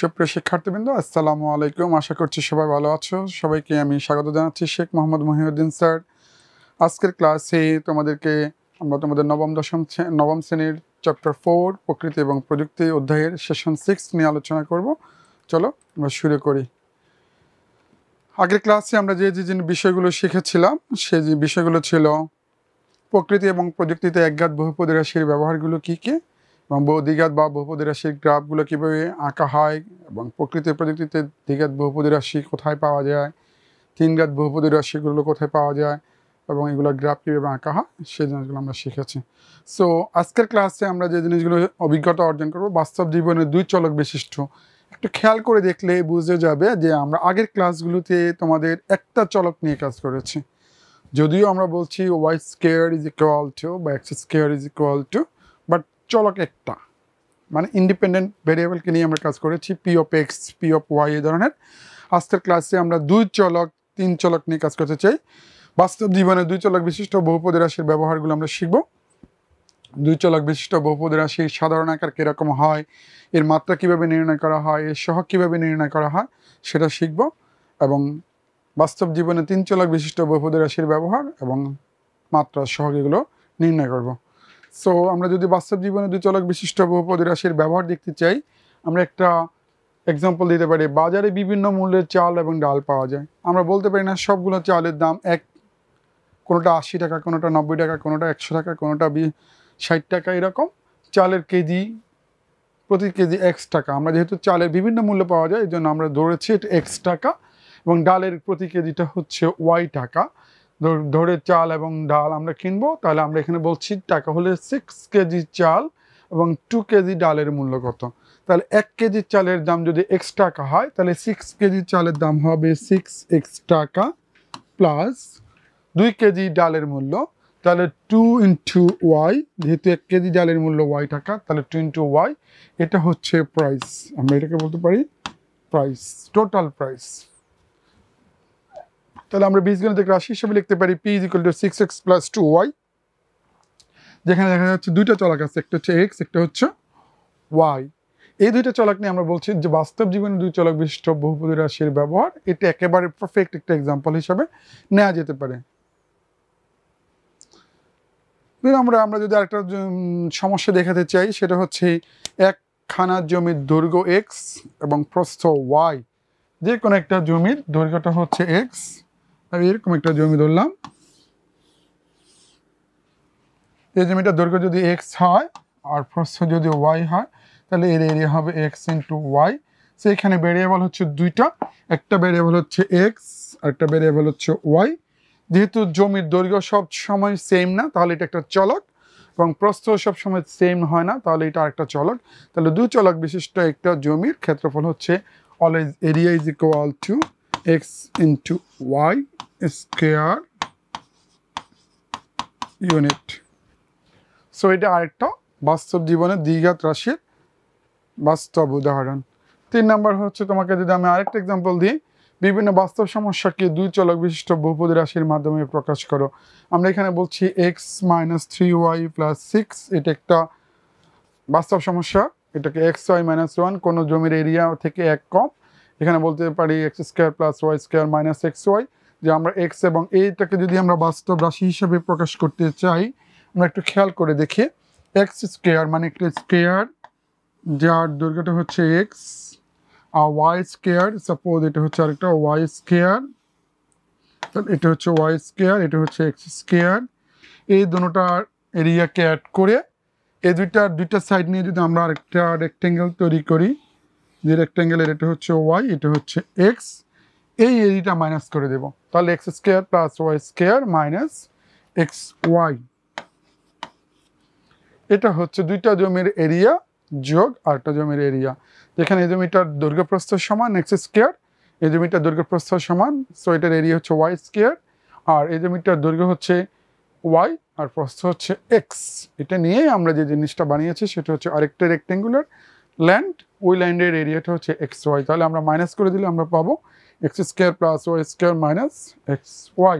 সুপ্রিয় শিক্ষার্থীবৃন্দ, আসসালামু আলাইকুম। আশা করছি সবাই ভালো আছো। সবাইকে আমি স্বাগত জানাচ্ছি, শেখ মোহাম্মদ মহিউদ্দিন স্যার। আজকের ক্লাসে আমরা তোমাদের নবম শ্রেণীর চ্যাপ্টার 4 প্রকৃতি এবং প্রযুক্তি অধ্যায়ের সেশন 6 নিয়ে আলোচনা করব। চলো আমরা শুরু করি। আগের ক্লাসে আমরা যে বিষয়গুলো শিখেছিলাম সেই যে বিষয়গুলো ছিল প্রকৃতি এবং প্রযুক্তিতে একঘাত বহুপদী রাশির ব্যবহারগুলো কী কী, এবং দ্বিঘাত বা বহুপদী রাশির গ্রাফগুলো কীভাবে আঁকা হয়, এবং প্রকৃতি প্রযুক্তিতে দ্বিঘাত বহুপদী রাশি কোথায় পাওয়া যায়, তিনঘাত বহুপদী রাশিগুলো কোথায় পাওয়া যায়, এবং এগুলোর গ্রাফ কীভাবে আঁকা হয়, সেই জিনিসগুলো আমরা শিখেছি। সো আজকের ক্লাসে আমরা যে জিনিসগুলো অভিজ্ঞতা অর্জন করব বাস্তব জীবনে দুই চলক বিশিষ্ট। একটু খেয়াল করে দেখলে বুঝে যাবে যে আমরা আগের ক্লাসগুলোতে তোমাদের একটা চলক নিয়ে কাজ করেছি। যদিও আমরা বলছি Y square is equal to বা X square is equal to, but চলক একটা, মানে ইন্ডিপেন্ডেন্ট ভেরিয়েবলকে নিয়ে আমরা কাজ করেছি, P of X, P of Y এই ধরনের। আজকের ক্লাসে আমরা দুই চলক, তিন চলক নিয়ে কাজ করতে চাই। বাস্তব জীবনে দুই চলক বিশিষ্ট বহুপদী রাশির ব্যবহারগুলো আমরা শিখব। দুই চলক বিশিষ্ট বহুপদী রাশির সাধারণ আকার কীরকম হয়, এর মাত্রা কীভাবে নির্ণয় করা হয়, এর সহগ কীভাবে নির্ণয় করা হয় সেটা শিখব, এবং বাস্তব জীবনে তিন চলক বিশিষ্ট বহুপদী রাশির ব্যবহার এবং মাত্রা সহগ এগুলো নির্ণয় করব। সো আমরা যদি বাস্তব জীবনে দুই চলক বিশিষ্ট বহুপদী রাশির ব্যবহার দেখতে চাই, আমরা একটা এক্সাম্পল দিতে পারি। বাজারে বিভিন্ন মূল্যের চাল এবং ডাল পাওয়া যায়। আমরা বলতে পারি না সবগুলো চালের দাম এক, কোনোটা 80 টাকা, কোনোটা 90 টাকা, কোনোটা 100 টাকা, কোনোটা 60 টাকা। এরকম চালের কেজি, প্রতি কেজি এক্স টাকা। আমরা যেহেতু চালের বিভিন্ন মূল্য পাওয়া যায় এই জন্য আমরা ধরেছি এটা এক্স টাকা, এবং ডালের প্রতি কেজিটা হচ্ছে ওয়াই টাকা। ধরে চাল এবং ডাল আমরা কিনবো, তাহলে আমরা এখানে বলছি টাকা হলে 6 কেজি চাল এবং 2 কেজি ডালের মূল্য কত। তাহলে 1 কেজি চালের দাম যদি এক্স টাকা হয়, তাহলে 6 কেজি চালের দাম হবে 6x টাকা প্লাস 2 কেজি ডালের মূল্য, তাহলে 2 ইন্টু ওয়াই। যেহেতু 1 কেজি ডালের মূল্য ওয়াই টাকা, তাহলে 2 ইন্টু ওয়াই। এটা হচ্ছে প্রাইস। আমরা এটাকে বলতে পারি প্রাইস, টোটাল প্রাইস। তাহলে আমরা বীজগণিতিক রাশি হিসেবে লিখতে পারি P is equal to 6x plus 2y, যেখানে দেখা যাচ্ছে দুইটা চলক আছে, একটা হচ্ছে এক্স, একটা হচ্ছে ওয়াই। এই দুইটা চলক নিয়ে আমরা বলছি যে বাস্তব জীবনে দুই চলক বিশিষ্ট বহুপদী রাশির ব্যবহার। এটা একেবারে পারফেক্ট একটা এক্সাম্পল হিসাবে নেওয়া যেতে পারে। আমরা যদি আরেকটা সমস্যা দেখাতে চাই, সেটা হচ্ছে একখানা জমির দৈর্ঘ্য এক্স এবং প্রস্থ ওয়াই। যে কোনো একটা জমির দৈর্ঘ্যটা হচ্ছে এক্স, আমি এরকম একটা জমি ধরলাম। এই জমিটার দৈর্ঘ্য যদি এক্স হয় আর প্রস্থ যদি ওয়াই হয়, তাহলে এর এরিয়া হবে এক্স ইন্টু ওয়াই। সেইখানে ভেরিয়েবল হচ্ছে দুইটা, একটা ভেরিয়েবল হচ্ছে এক্স আর একটা ভেরিয়েবল হচ্ছে ওয়াই। যেহেতু জমির দৈর্ঘ্য সব সময় সেম না, তাহলে এটা একটা চলক, এবং প্রস্থ সব সময় সেম হয় না, তাহলে এটা আরেকটা চলক। তাহলে দুই চলক বিশিষ্ট একটা জমির ক্ষেত্রফল হচ্ছে always area is equal to X into Y square unit. So এটা আরেকটা বাস্তব জীবনে দ্বিঘাত রাশির বাস্তব উদাহরণ। 3 নম্বর হচ্ছে, তোমাকে যদি আমি আরেকটা এক্সাম্পল দিই, বিভিন্ন বাস্তব সমস্যাকে দুই চলক বিশিষ্ট বহুপদী রাশির মাধ্যমে প্রকাশ করো। আমরা এখানে বলছি এক্স মাইনাস 3y প্লাস 6, এটা একটা বাস্তব সমস্যা। এটাকে এক্স ওয়াই মাইনাস 1, কোনো জমির এরিয়া থেকে এক কম। এখানে বলতে পারি X square plus Y square minus X Y, যে আমরা এক্স এবং এইটাকে যদি আমরা বাস্তব রাশি হিসেবে প্রকাশ করতে চাই, আমরা একটু খেয়াল করে দেখি। এক্স স্কোয়ার মানে একটা স্কোয়ার যার দৈর্ঘ্যটা হচ্ছে এক্স, আর ওয়াই স্কোয়ার, সাপোজ এটা হচ্ছে আরেকটা ওয়াই স্কোয়ার, এটা হচ্ছে ওয়াই স্কোয়ার, এটা হচ্ছে এক্স স্কোয়ার। এই দুটোটার এরিয়াকে অ্যাড করে এই দুইটা সাইড নিয়ে যদি আমরা আরেকটা রেক্টেঙ্গেল তৈরি করি, যে রেক্টেঙ্গেলের এটা হচ্ছে ওয়াই, এটা হচ্ছে এক্স, এই এরিয়াটা মাইনাস করে দেব, তাহলে X square plus Y square minus X Y. এটা হচ্ছে দুইটা জমির এরিয়া যোগ আরেকটা জমির এরিয়া, যেখানে এই জমিটার দৈর্ঘ্য প্রস্থ সমান এক্স স্কোয়ার, এই জমিটার দৈর্ঘ্য প্রস্থ সমান, সো এটার এরিয়া হচ্ছে ওয়াই স্কোয়ার, আর এই জমিটার দৈর্ঘ্য হচ্ছে ওয়াই আর প্রস্থ হচ্ছে এক্স। এটা নিয়ে আমরা যে জিনিসটা বানিয়েছি সেটা হচ্ছে আরেকটা রেক্টেঙ্গুলার ল্যান্ড, ওই ল্যান্ডের এরিয়াটা হচ্ছে এক্স ওয়াই। তাহলে আমরা মাইনাস করে দিলে আমরা পাবো X square plus Y square minus X Y.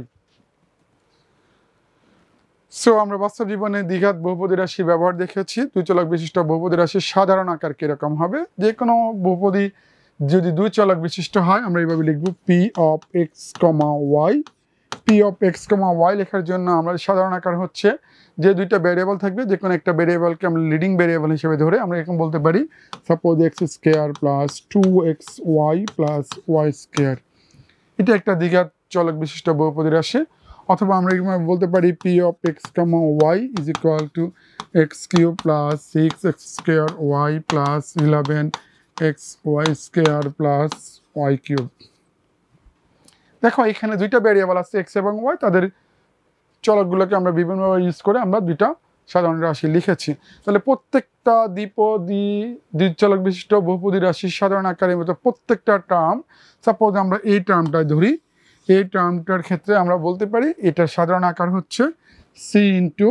So আমরা বাস্তব জীবনে দ্বিঘাত বহুপদী রাশি ব্যবহার দেখেছি। দুই চলক বিশিষ্ট বহুপদী রাশির সাধারণ আকার কিরকম হবে। যে কোনো বহুপদী যদি দুই চলক বিশিষ্ট হয় আমরা এইভাবে লিখব P of x comma Y. P of x comma Y লেখার জন্য আমরা সাধারণ আকার হচ্ছে যে দুইটা ভ্যারিয়েবল থাকবে যে কোনো একটা ভ্যারিয়েবলকে আমরা লিডিং ভ্যারিয়েবল হিসেবে ধরে আমরা এরকম বলতে পারি suppose X square plus 2x Y plus Y square. এটা একটা দ্বিঘাত চলক বিশিষ্ট বহুপদী রাশি। অথবা আমরা এরকম বলতে পারি P of x comma Y is equal to x cube plus 6x square Y plus 11x Y square plus Y cube. দেখো এখানে দুইটা ভ্যারিয়েবল আছে এক্স এবং ওয়াই, তাদের চলকগুলোকে আমরা বিভিন্নভাবে ইউজ করে আমরা দুইটা সাধারণ রাশি লিখেছি। তাহলে প্রত্যেকটা দ্বিচলক বিশিষ্ট বহুপদী রাশির সাধারণ আকারের মতো প্রত্যেকটা টার্ম, সাপোজ আমরা এই টার্মটাই ধরি, এই টার্মটার ক্ষেত্রে আমরা বলতে পারি এটার সাধারণ আকার হচ্ছে C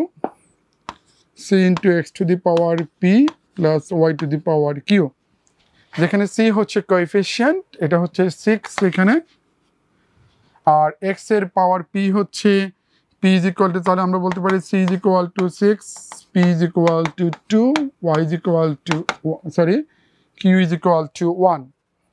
into X to the power P plus Y to the power Q, যেখানে সি হচ্ছে কোএফিসিয়েন্ট, এটা হচ্ছে 6 এখানে, আর এক্স এর পাওয়ার পি হচ্ছে p is equal to, তাহলে আমরা বলতে পারি c is equal to 6, p is equal to 2, y is equal to q is equal to 1.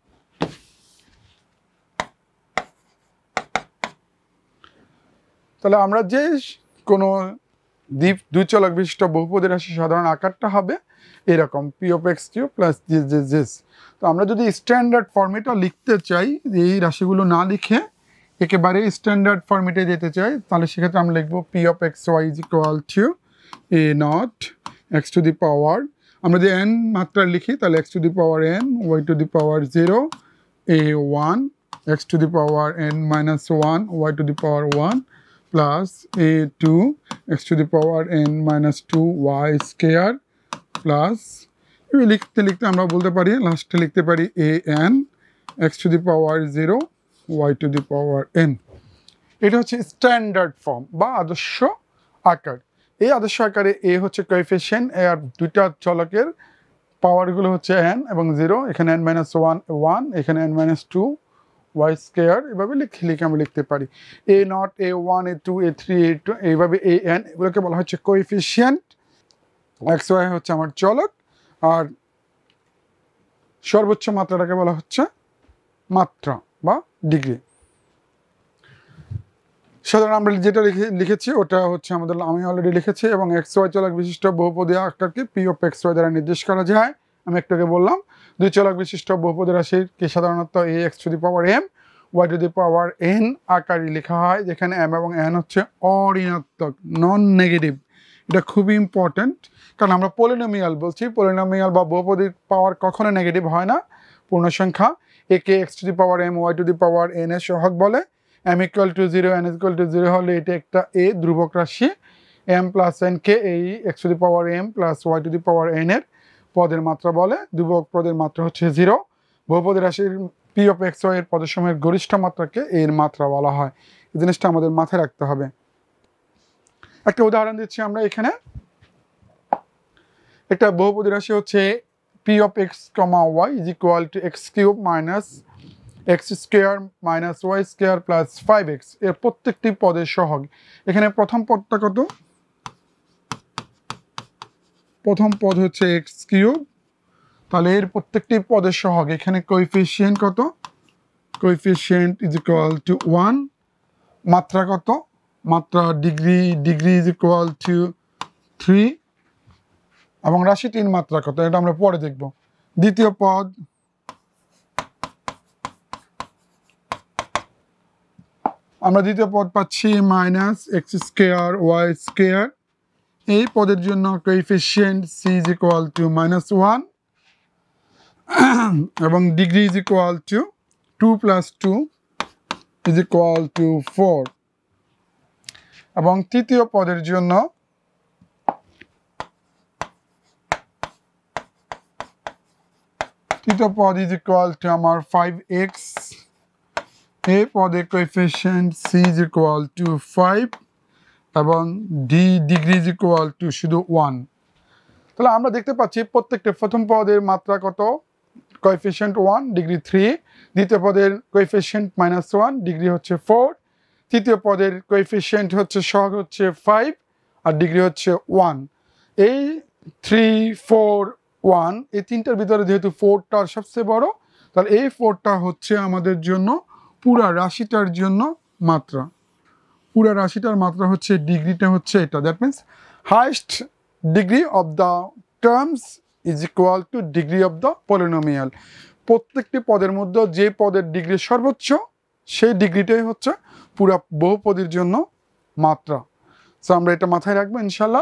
তাহলে আমরা যে কোনো দুই চলক বিশিষ্ট বহুপদী রাশি সাধারণ আকারটা হবে এরকম p of x cube plus this. তো আমরা যদি স্ট্যান্ডার্ড ফর্মেটটা লিখতে চাই, এই রাশিগুলো না লিখে একেবারে স্ট্যান্ডার্ড ফর্মেটে যেতে চাই, তাহলে সেক্ষেত্রে আমরা লিখব P of X Y is equal to A nought X to the power, আমরা যদি এন মাত্রা লিখি তাহলে X to the power N Y to the power 0 A 1 X to the power N minus 1 Y to the power 1 plus A 2 X to the power N minus 2 Y square plus লিখতে লিখতে আমরা বলতে পারি লাস্টে লিখতে পারি A N x to the power 0 y to the power n. এটা হচ্ছে স্ট্যান্ডার্ড ফর্ম বা আদর্শ আকার। এই আদর্শ আকারে a হচ্ছে কোএফিসিয়েন্ট, আর দুইটা চলকের পাওয়ারগুলো হচ্ছে n এবং 0, এখানে n minus 1 1, এখানে n minus 2 y স্কোয়ার, এভাবে লিখে আমরা লিখতে পারি a nought a 1 a 2 a 3 a 2 এইভাবে a n, এগুলোকে বলা হচ্ছে কোএফিসিয়েন্ট। x y হচ্ছে আমার চলক, আর সর্বোচ্চ মাত্রাটাকে বলা হচ্ছে মাত্রা বা ডিগ্রি। সাধারণ আমরা যেটা লিখেছি ওটা হচ্ছে আমি অলরেডি লিখেছি, এবং এক্স ওয়াই চলক বিশিষ্ট বহুপদী আকারকে পি অফ এক্স ওয়াই দ্বারা নির্দেশ করা যায়। আমি একটাকে বললাম দুই চলক বিশিষ্ট বহুপদী রাশিকে সাধারণত A x to the power M Y to the power N আকারে লেখা হয়, যেখানে এম এবং এন হচ্ছে অঋণাত্মক, নন নেগেটিভ। এটা খুবই ইম্পর্ট্যান্ট, কারণ আমরা পলিনোমিয়াল বলছি, পলিনোমিয়াল বা বহুপদীর পাওয়ার কখনো নেগেটিভ হয় না। পূর্ণ সংখ্যা একে X to the power M Y to the power N এর সহগ বলে। M equal to 0 N equal to 0 হলে এটা একটা এ ধ্রুবক রাশি, এম প্লাস এন কে এই X to the power M plus Y to the power N এর পদের মাত্রা বলে। ধ্রুবক পদের মাত্রা হচ্ছে 0। বহুপদী রাশির পি অফ এক্স ওয়াই এর পদসমূহের গরিষ্ঠ মাত্রাকে এর মাত্রা বলা হয়। এই জিনিসটা আমাদের মাথায় রাখতে হবে। একটা উদাহরণ দিচ্ছি আমরা এখানে, একটা বহুপদী রাশি হচ্ছে p of x, y is equal to x cube minus x square minus y square plus 5x, এর প্রত্যেকটি পদের সহগ। এখানে প্রথম পদটা কত? প্রথম পদ হচ্ছে x কিউব, তাহলে এর প্রত্যেকটি পদের সহগ। এখানে কোএফিসিয়েন্ট কত? Coefficient is equal to 1। মাত্রা কত? মাত্রা ডিগ্রি ইজ ইকুয়াল টু 3, এবং রাশিটির মাত্রা কত এটা আমরা পরে দেখব। দ্বিতীয় পদ আমরা পাচ্ছি minus x square Y square. এই পদের জন্য coefficient C is equal to -1 এবং degree is equal to 2 + 2 is equal to 4। এবং তৃতীয় পদের জন্য তৃতীয় পদ ইজ ইকুয়াল টু আমার 5x। এই পদের coefficient C is equal to 5 এবং ডিগ্রি ইজ ইকুয়াল টু শুধু 1। তাহলে আমরা দেখতে পাচ্ছি প্রত্যেকটা প্রথম পদের মাত্রা কত? Coefficient 1, degree 3। দ্বিতীয় পদের কোএফিসিয়েন্ট -1, ডিগ্রি হচ্ছে 4। তৃতীয় পদের কোএফিসিয়েন্ট হচ্ছে সহগ হচ্ছে 5 আর ডিগ্রি হচ্ছে 1। এই 3, 4, 1 এই তিনটার ভিতরে যেহেতু 4টার সবচেয়ে বড়, তাহলে এই 4টা হচ্ছে আমাদের জন্য পুরা রাশিটার জন্য মাত্রা। পুরা রাশিটার মাত্রা হচ্ছে, ডিগ্রিটা হচ্ছে এটা। That means highest degree of the terms is equal to degree of the polynomial. প্রত্যেকটি পদের মধ্যে যে পদের ডিগ্রি সর্বোচ্চ, সেই ডিগ্রিটাই হচ্ছে পুরা বহুপদীর জন্য মাত্রা। সো আমরা এটা মাথায় রাখবো ইনশাল্লাহ।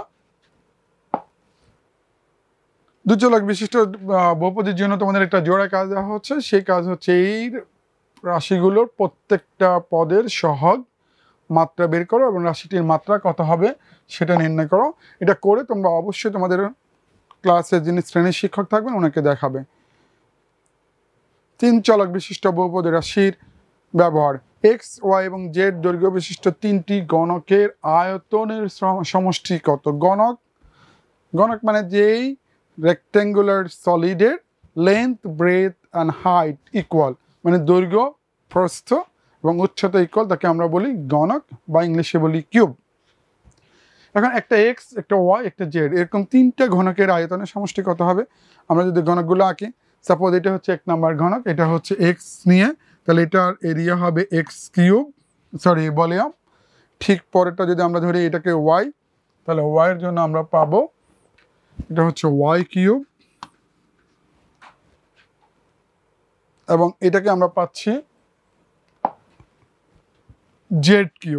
দুচলক বিশিষ্ট বহুপদীর জন্য তোমাদের একটা জোড়া কাজ দেওয়া হচ্ছে। সেই কাজ হচ্ছে এই রাশিগুলোর প্রত্যেকটা পদের সহগ মাত্রা বের করো এবং রাশিটির মাত্রা কত হবে সেটা নির্ণয় করো। এটা করে তোমরা অবশ্যই তোমাদের ক্লাসে যিনি শ্রেণীর শিক্ষক থাকবেন ওনাকে দেখাবে। 3 চলক বিশিষ্ট বহুপদী রাশির ব্যবহার। এক্স, ওয়াই এবং জেড দৈর্ঘ্য বিশিষ্ট 3টি গণকের আয়তনের সমষ্টি কত? গণক মানে যেই রেক্ট্যাঙ্গুলার সলিডের length, breadth and height equal, মানে দৈর্ঘ্য, প্রস্থ এবং উচ্চতা ইকুয়াল, তাকে আমরা বলি গণক বা ইংলিশে বলি কিউব। এখন একটা এক্স, একটা ওয়াই, একটা জেড, এরকম 3টা ঘনকের আয়তনের সমষ্টি কত হবে? আমরা যদি ঘনকগুলো আঁকি, সাপোজ এটা হচ্ছে 1 নম্বর ঘনক, এটা হচ্ছে এক্স নিয়ে, তাহলে এটার এরিয়া হবে এক্স কিউব, সরি ভলিউম। ঠিক পরেরটা যদি আমরা ধরি এটাকে ওয়াই, তাহলে ওয়াই এর জন্য আমরা পাবো এটা হচ্ছে ওয়াই কিউব, এবং এটাকে আমরা পাচ্ছি জেড কিউব।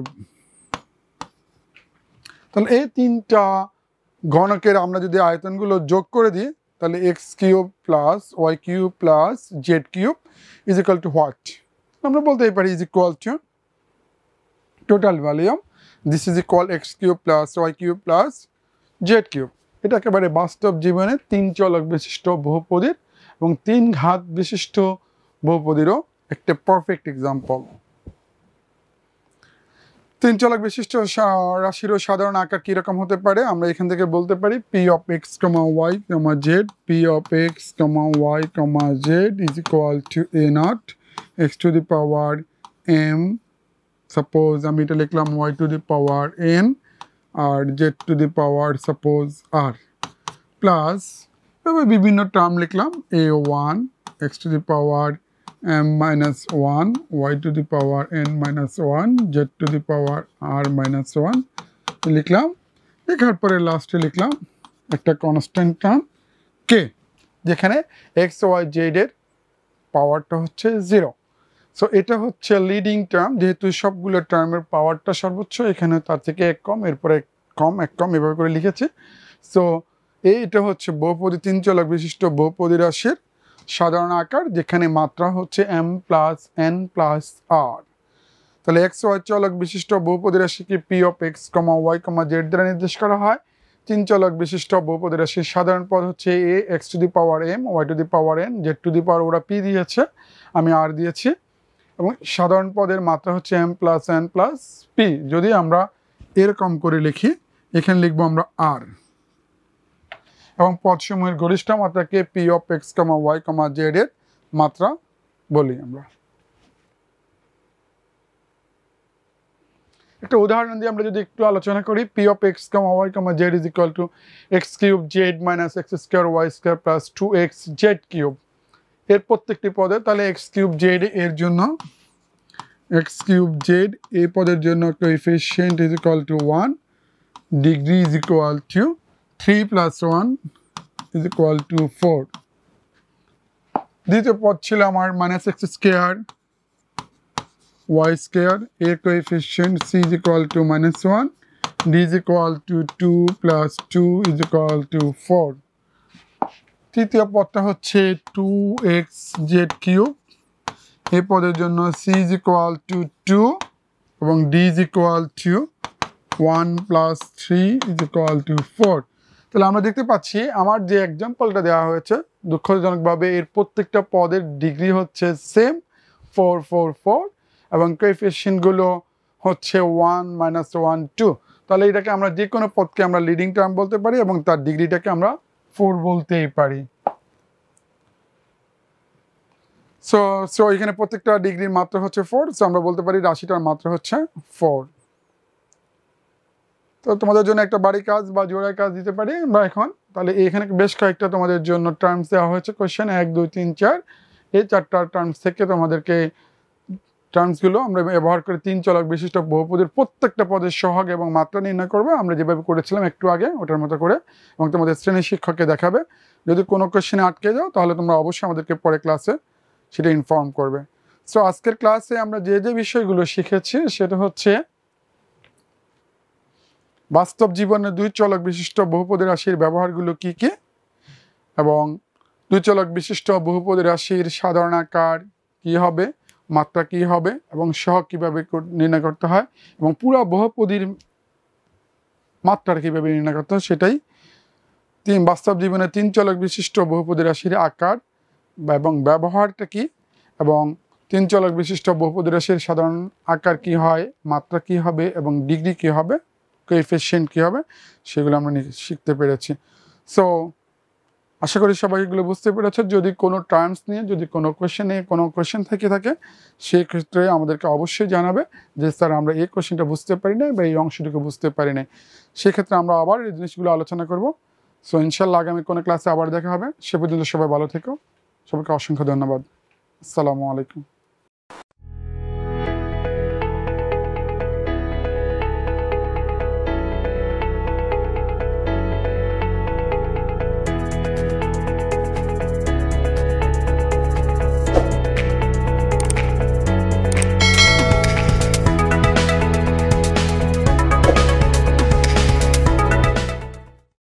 তাহলে এই 3টা ঘনকের আমরা যদি আয়তনগুলো যোগ করে দিই, তাহলে X cube plus Y cube plus Z cube is equal to what? আমরা বলতেই পারি is equal to total volume, this is equal X cube plus Y cube plus Z cube. এটা একেবারে বাস্তব জীবনে 3 চলক বিশিষ্ট বহুপদীর এবং 3 ঘাত বিশিষ্ট বহুপদীরও একটা পারফেক্ট এক্সাম্পল। 3 চলক বিশিষ্ট রাশিরও সাধারণ আকার কিরকম হতে পারে? আমরা এখান থেকে বলতে পারি P of x comma Y comma Z, P of x comma Y comma Z is equal to A nought X to the power M, suppose আমি এটা লিখলাম Y to the power N আর Z to the power suppose R, plus বিভিন্ন term লিখলাম A one X to the power m minus 1 y to the power n minus 1 z to the power r minus 1 লিখলাম। লেখার পরে লাস্টে লিখলাম একটা constant term k, যেখানে x y z এর পাওয়ারটা হচ্ছে 0। সো এটা হচ্ছে লিডিং টার্ম, যেহেতু সবগুলো টার্মের পাওয়ারটা সর্বোচ্চ, এখানে তার থেকে 1 কম, এরপরে 1 কম 1 কম এভাবে করে লিখেছি। সো এইটা হচ্ছে বহুপদী 3 চলক বিশিষ্ট বহুপদী রাশির সাধারণ আকার, যেখানে মাত্রা হচ্ছে m plus n plus r। তাহলে এক্স ওয়াই চলক বিশিষ্ট বহুপদী রাশিকে p of x comma Y comma z দ্বারা নির্দেশ করা হয়। 3 চলক বিশিষ্ট বহুপদী রাশির সাধারণ পদ হচ্ছে a x to the power M Y to the power n z to the power, ওরা পি দিয়েছে, আমি আর দিয়েছি, এবং সাধারণ পদের মাত্রা হচ্ছে m plus n plus p. যদি আমরা এরকম করে লিখি, এখানে লিখবো আমরা আর, এবং পদসমূহের গরিষ্ঠ মাত্রাকে p of x comma Y comma z এর মাত্রা বলি আমরা। একটা উদাহরণ দিয়ে আমরা যদি একটু আলোচনা করি, p of x comma Y comma Z is equal to x cube z minus x square Y square plus 2x z cube. এর প্রত্যেকটি পদে তাহলে এক্স কিউব জেড এর জন্য এক্স কিউব জেড এই পদের জন্য coefficient is equal to 1, degree is equal to 3 plus 1 is equal to 4. দ্বিতীয় পদ ছিল আমার minus x square Y square, এর coefficient c is equal to minus 1, d is equal to 2 plus 2 is equal to 4. তৃতীয় পদটা হচ্ছে 2x z cube, এই পদের জন্য c is equal to 2 এবং d is equal to 1 plus 3 is equal to 4। তাহলে আমরা দেখতে পাচ্ছি আমার যে এক্সাম্পলটা দেওয়া হয়েছে, দুঃখজনকভাবে এর প্রত্যেকটা পদের ডিগ্রি হচ্ছে সেম 4 4 4 এবং কোএফিসিয়েন্টগুলো হচ্ছে 1 মাইনাস 1 2। তাহলে এটাকে আমরা যে কোনো পদকে আমরা লিডিং টার্ম বলতে পারি এবং তার ডিগ্রিটাকে আমরা 4 বলতেই পারি। সো এখানে প্রত্যেকটা ডিগ্রির মাত্রা হচ্ছে 4, সো আমরা বলতে পারি রাশিটার মাত্রা হচ্ছে 4। তো তোমাদের জন্য একটা বাড়ি কাজ বা জোড়ায় কাজ দিতে পারি আমরা এখন। তাহলে এখানে বেশ কয়েকটা তোমাদের জন্য টার্মস দেওয়া হয়েছে কোয়েশ্চেন 1 2 3 4, এই 4টা টার্মস থেকে তোমাদেরকে টার্মসগুলো আমরা ব্যবহার করে 3 চলক বিশিষ্ট বহুপদীর প্রত্যেকটা পদের সহগ এবং মাত্রা নির্ণয় করবে। আমরা যেভাবে করেছিলাম একটু আগে ওটার মতো করে, এবং তোমাদের শ্রেণী শিক্ষককে দেখাবে। যদি কোনো কোশ্চেনে আটকে যাও তাহলে তোমরা অবশ্যই আমাদেরকে পরে ক্লাসে সেটা ইনফর্ম করবে। সো আজকের ক্লাসে আমরা যে যে বিষয়গুলো শিখেছি সেটা হচ্ছে বাস্তব জীবনে 2 চলক বিশিষ্ট বহুপদী রাশির ব্যবহারগুলো কি কি, এবং 2 চলক বিশিষ্ট বহুপদী রাশির সাধারণ আকার কি হবে, মাত্রা কি হবে, এবং সহগ কিভাবে নির্ণয় করতে হয়, এবং পুরো বহুপদীর মাত্রাটা কিভাবে নির্ণয় করতে হয় সেটাই। বাস্তব জীবনে 3 চলক বিশিষ্ট বহুপদী রাশির আকার এবং ব্যবহারটা কি, এবং 3 চলক বিশিষ্ট বহুপদী রাশির সাধারণ আকার কি হয়, মাত্রা কি হবে, এবং ডিগ্রি কি হবে, কোএফিসিয়েন্ট কি হবে, সেগুলো আমরা শিখতে পেরেছি। সো আশা করি সবাই এগুলো বুঝতে পেরেছে। যদি কোনো টার্মস নিয়ে যদি কোনো কোয়েশ্চেন থেকে থাকে সেই ক্ষেত্রে আমাদেরকে অবশ্যই জানাবে যে স্যার আমরা এই কোয়েশ্চেনটা বুঝতে পারি না বা এই অংশটুকু বুঝতে পারি না। সেক্ষেত্রে আমরা আবার এই জিনিসগুলো আলোচনা করব। সো ইনশাল্লাহ আগামী কোনো ক্লাসে আবার দেখা হবে। সে পর্যন্ত সবাই ভালো থেকো। সবাইকে অসংখ্য ধন্যবাদ। আসসালামু আলাইকুম।